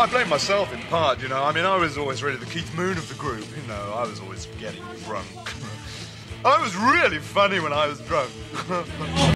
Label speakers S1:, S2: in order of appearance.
S1: I blame myself in part, you know. I mean, I was always really the Keith Moon of the group, you know. I was always getting drunk. I was really funny when I was drunk.